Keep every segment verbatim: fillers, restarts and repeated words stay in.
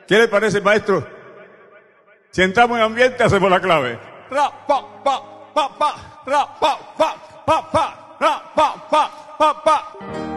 ¿Qué le parece, maestro? Si entramos en ambiente, hacemos la clave. Ra, pa, pa, pa, pa, ra, pa, pa, pa, pa, ra, pa, pa, pa, pa.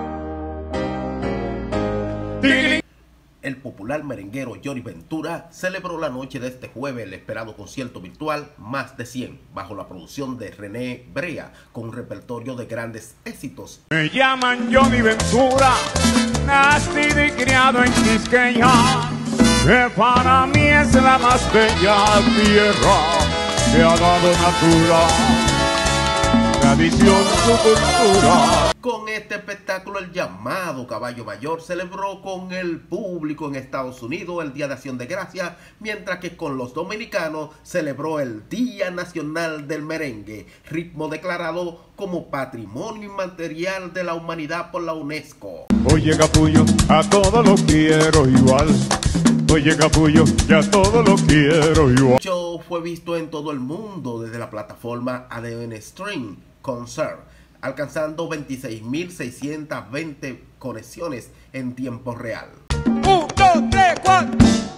El popular merenguero Johnny Ventura celebró la noche de este jueves el esperado concierto virtual Más de cien, bajo la producción de René Brea, con un repertorio de grandes éxitos. Me llaman Johnny Ventura, nacido y criado en Quisqueya, que para mí es la más bella tierra que ha dado natura, tradición, su cultura. Con este espectáculo, el llamado Caballo Mayor celebró con el público en Estados Unidos el Día de Acción de Gracias, mientras que con los dominicanos celebró el Día Nacional del Merengue, ritmo declarado como Patrimonio Inmaterial de la Humanidad por la UNESCO. Oye, capullo, a todo lo quiero igual. Oye, capullo, ya todo lo quiero igual. El show fue visto en todo el mundo desde la plataforma A D N Stream Concert, alcanzando veintiséis mil seiscientas veinte conexiones en tiempo real. Un, dos, tres, cuatro.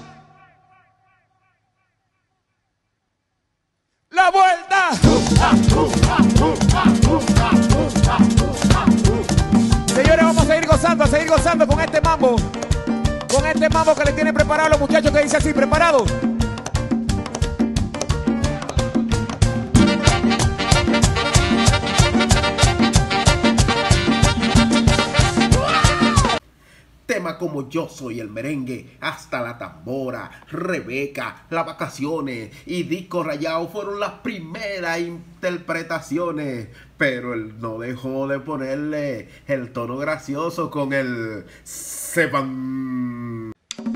La vuelta. Señores, vamos a seguir gozando, a seguir gozando con este mambo. Con este mambo que le tienen preparado los muchachos, que dice así, ¿preparados? Temas como Yo Soy el Merengue, Hasta la Tambora, Rebeca, Las Vacaciones y Disco Rayado fueron las primeras interpretaciones, pero él no dejó de ponerle el tono gracioso con el Sepan.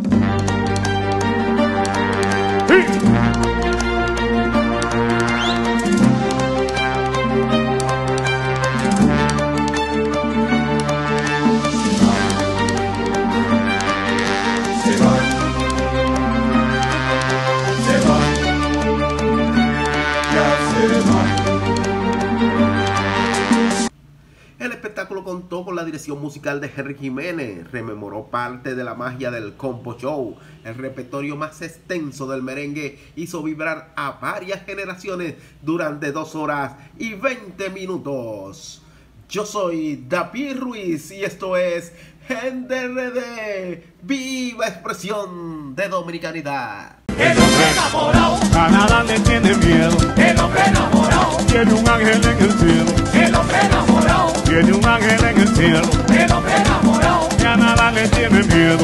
El espectáculo contó con la dirección musical de Henry Jiménez, rememoró parte de la magia del Combo Show. El repertorio más extenso del merengue hizo vibrar a varias generaciones durante dos horas y veinte minutos. Yo soy David Ruiz y esto es Gente R D, viva expresión de dominicanidad. El hombre enamorado a nada le tiene miedo. El hombre enamorado tiene un ángel en el cielo. El hombre enamorado tiene un ángel en el cielo. El hombre enamorado que a nada le tiene miedo.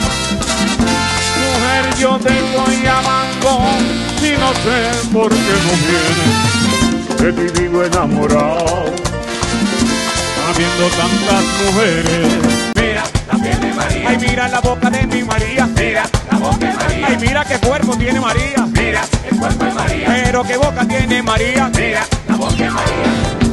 Mujer, yo te estoy llamando y no sé por qué no vienes. De ti vivo enamorado, habiendo tantas mujeres. Mira la piel de María. Ay, mira la boca de mi María. Mira la boca de María. Ay, mira qué cuerpo tiene María. Mira el cuerpo de María. Pero qué boca tiene María. Mira la boca de María.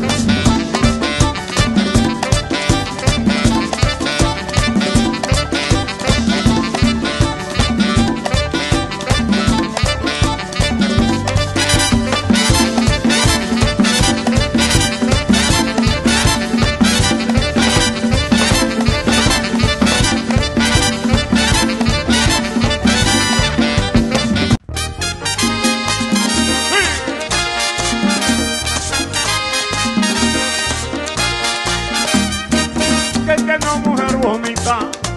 Bonita,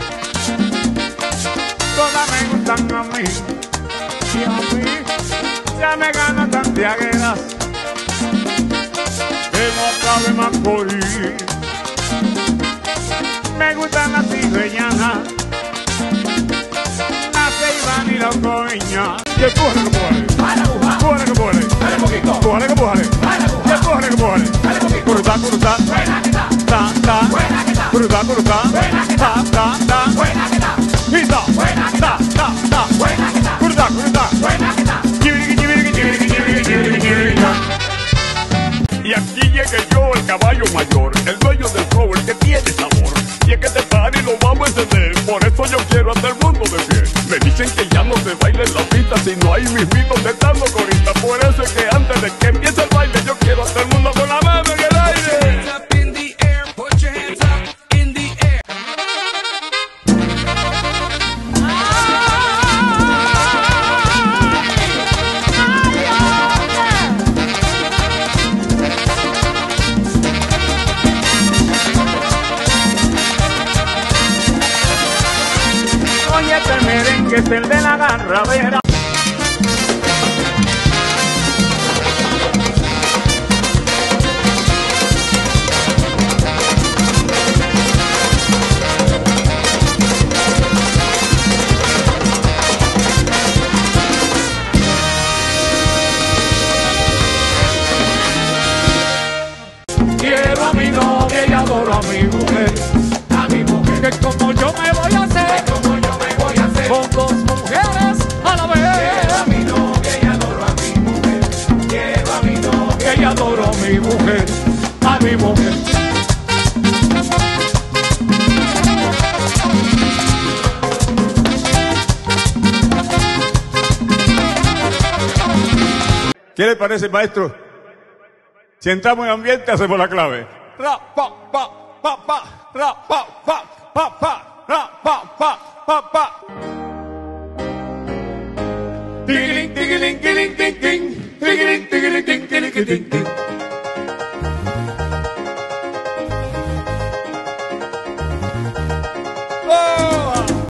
todas me gustan a mí y a mí ya me ganan santiagueras que no cabe más por ir. Me gustan las cigüeñanas, la ceibana y la coña. Que pújale que pújale, pújale que pújale, pújale que pújale, que pújale que pújale, curuta, curuta, ta, ta, curuta, curuta, ta, ta, ta, hita, ta, ta, ta, curuta, curuta, y aquí llegué yo, el caballo mayor, el dueño del flow, el que tiene sabor. Y es que te party lo vamos a encender, por eso yo quiero hasta el mundo de pie. Me dicen que ya no se baila en la pista si no hay mismitos de dando corita. Por eso es que antes de que empiece el baile yo quiero hasta el mundo con la mano en el aire. Ah. merengue es el de la garrabera. Quiero a mi novia y adoro a mi mujer, a mi mujer. Que como yo me voy a hacer, que como yo me voy a hacer, con dos mujeres a la vez. Quiero a mi novia y adoro a mi mujer, quiero a mi novia y adoro a mi mujer, a mi mujer. ¿Qué le parece, maestro? Si entramos en ambiente, hacemos la clave. Ra, pa, pa, pa, pa, ra, pa, pa, pa, pa, ra, pa, pa, pa, pa. Tigiling, tigiling, tigiling, ting, ting. Tigiling, tigiling, ting, tigiling, ting, ting.